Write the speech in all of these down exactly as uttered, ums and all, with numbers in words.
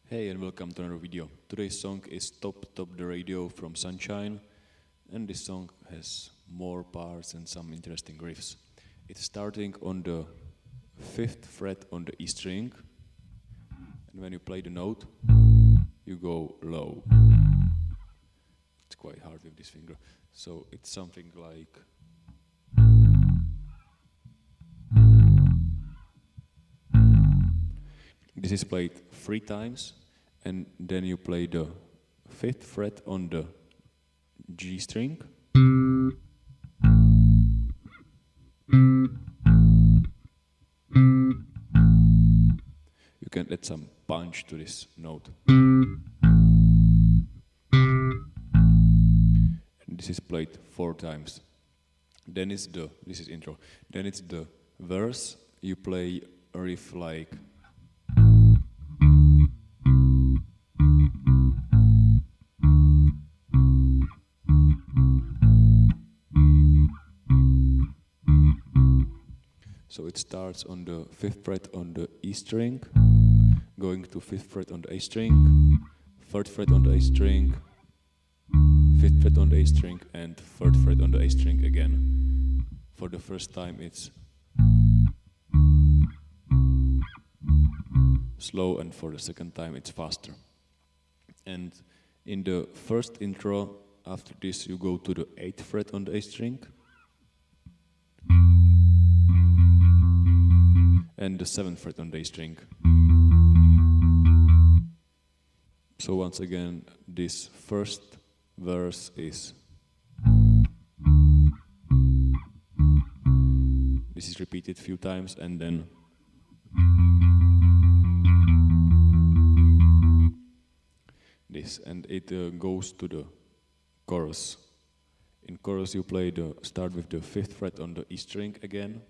Hey and welcome to another video. Today's song is Top Top the Radio from Sunshine, and this song has more parts and some interesting riffs. It's starting on the fifth fret on the E string, and when you play the note, you go low. It's quite hard with this finger. So it's something like this is played three times, and then you play the fifth fret on the G string. You can add some punch to this note. And this is played four times. Then it's the, this is intro. Then it's the verse. You play a riff like so it starts on the fifth fret on the E string, going to fifth fret on the A string, third fret on the A string, fifth fret on the A string, and third fret on the A string again. For the first time it's slow, and for the second time it's faster. And in the first intro, after this you go to the eighth fret on the A string, and the seventh fret on the A string. So once again, this first verse is this is repeated a few times, and then this, and it uh, goes to the chorus. In chorus you play the start with the fifth fret on the E string again,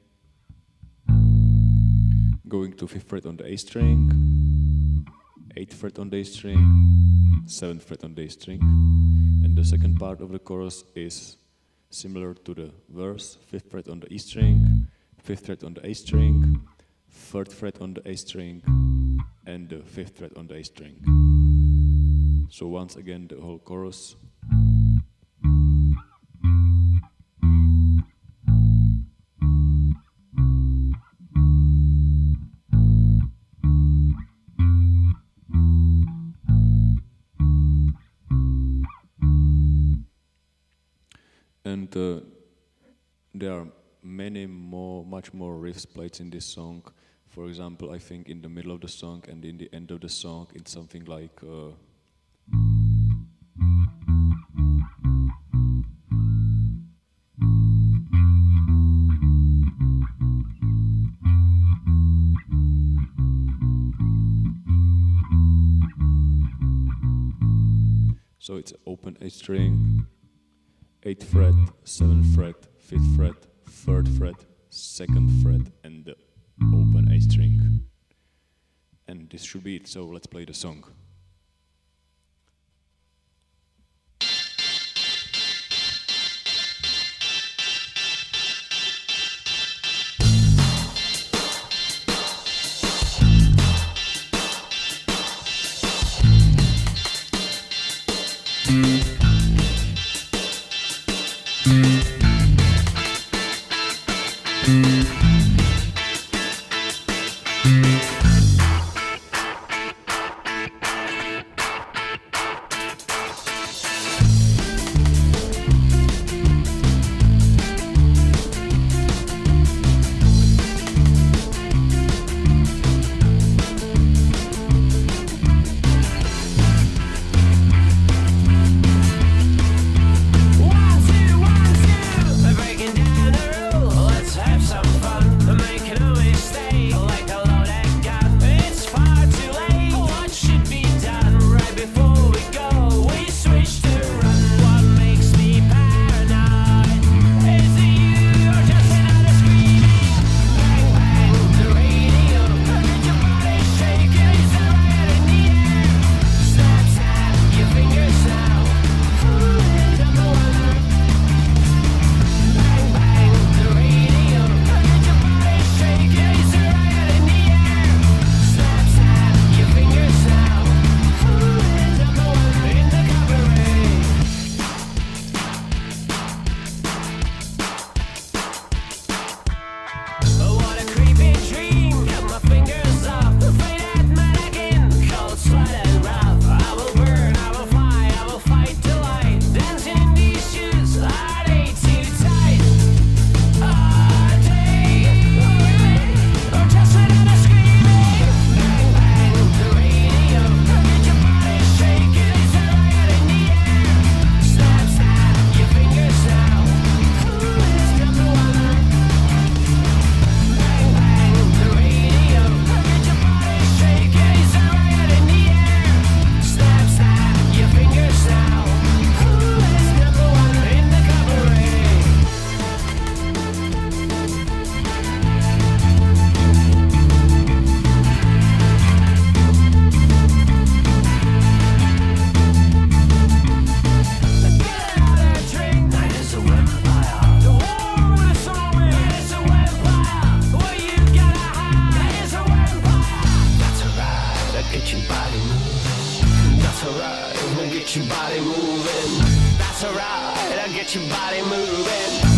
going to fifth fret on the A string, eighth fret on the A string, seventh fret on the A string, and the second part of the chorus is similar to the verse: fifth fret on the E string, fifth fret on the A string, third fret on the A string, and the fifth fret on the A string. So once again the whole chorus. And uh, there are many more, much more riffs played in this song. For example, I think in the middle of the song and in the end of the song, it's something like uh, so it's open A string, eighth fret, seventh fret, fifth fret, third fret, second fret, and the open A string. And this should be it, so let's play the song. get your body moving. That's alright, I'll get your body moving.